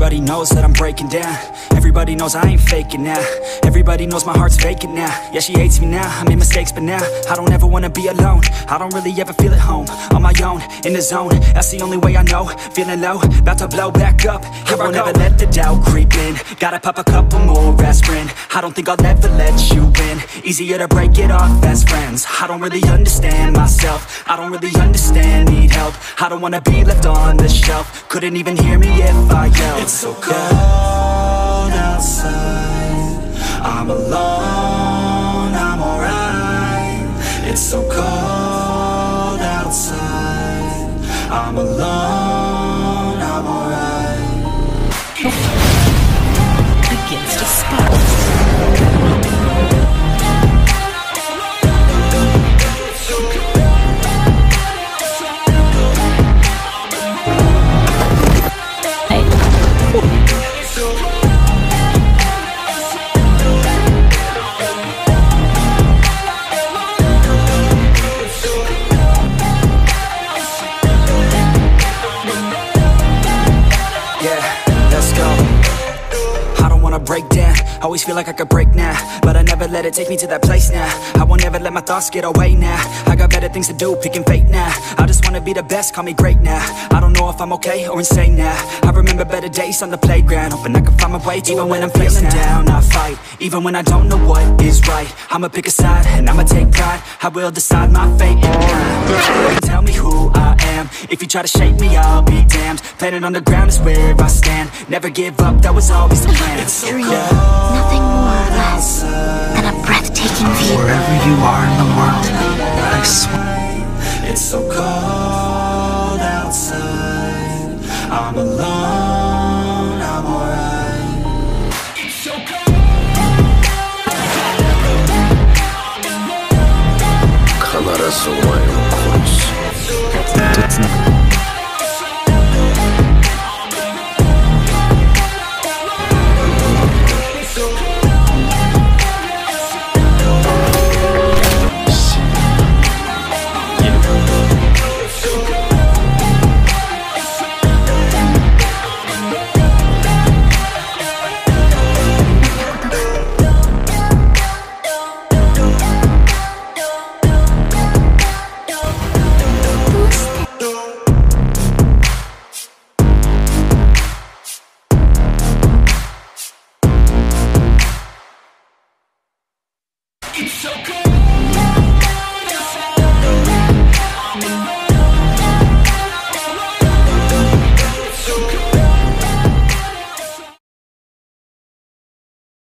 Everybody knows that I'm breaking down. Everybody knows I ain't faking now. Everybody knows my heart's vacant now. Yeah, she hates me now, I made mistakes but now I don't ever wanna be alone. I don't really ever feel at home. On my own, in the zone, that's the only way I know. Feeling low, about to blow back up. Here I won't ever let the doubt creep in. Gotta pop a couple more aspirin. I don't think I'll ever let you in. Easier to break it off best friends. I don't really understand myself. I don't really understand, need help. I don't wanna be left on the shelf. Couldn't even hear me if I yelled. It's so cold outside, I'm alone, I'm alright. It's so cold outside, I'm alone, I'm alright. Against a spot. Break down, always feel like I could break now, but I never let it take me to that place now. I won't ever let my thoughts get away now. I got better things to do, picking fate now. I just wanna be the best, call me great now. I don't know if I'm okay or insane now. I remember better days on the playground, hoping I can find my way to even when I'm feeling down, I fight. Even when I don't know what is right, I'ma pick a side and I'ma take pride. I will decide my fate. Tell me who I am. If you try to shake me, I'll be damned. Planet on the ground is where I stand. Never give up, that was always the plan. It's so nothing more or less than a breathtaking view. Wherever you are in the world, I swear. It's so cold outside, I'm alone, I'm alright. It's so cold. 必ずお前を殺す。